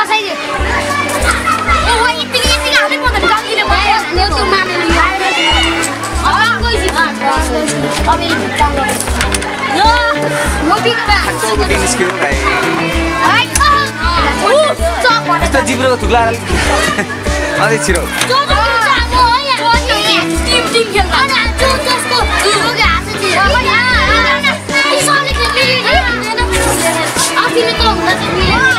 बसाइदियो ए हो यति हाल्नै पर्दैन कम्तीले भयो यो त मानेन अब कोही छ अब यो म बिग्रा चौकुटी निस्क्यो भाइ हाइ चप यस्तो जिब्रोको थुक्ला अझै छिरो टिम खेल्छ अनि जसको हिरोले हात चाहिँ आफैले त हुँदा चाहिँ